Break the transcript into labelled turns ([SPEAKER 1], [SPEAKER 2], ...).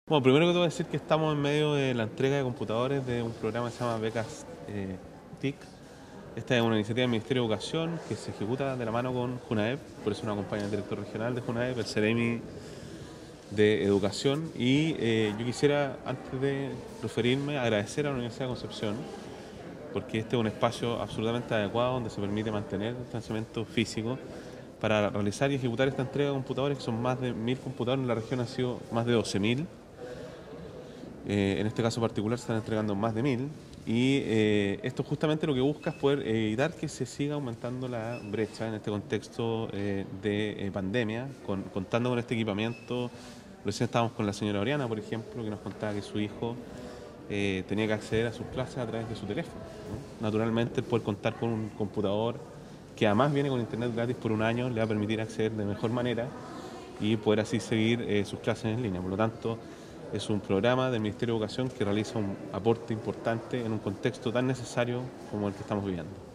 [SPEAKER 1] Bueno, primero que todo decir que estamos en medio de la entrega de computadores de un programa que se llama Becas TIC. Esta es una iniciativa del Ministerio de Educación que se ejecuta de la mano con JUNAEP, por eso nos acompaña el director regional de JUNAEP, el CEREMI de Educación. Y yo quisiera, antes de referirme, agradecer a la Universidad de Concepción, porque este es un espacio absolutamente adecuado donde se permite mantener el distanciamiento físico para realizar y ejecutar esta entrega de computadores, que son más de 1000 computadores. En la región han sido más de 12.000. En este caso particular se están entregando más de 1000 y esto justamente lo que busca es poder evitar que se siga aumentando la brecha en este contexto de pandemia, contando con este equipamiento. Recién estábamos con la señora Oriana, por ejemplo, que nos contaba que su hijo tenía que acceder a sus clases a través de su teléfono, ¿no? Naturalmente, el poder contar con un computador que además viene con internet gratis por un año le va a permitir acceder de mejor manera y poder así seguir sus clases en línea. Por lo tanto, es un programa del Ministerio de Educación que realiza un aporte importante en un contexto tan necesario como el que estamos viviendo.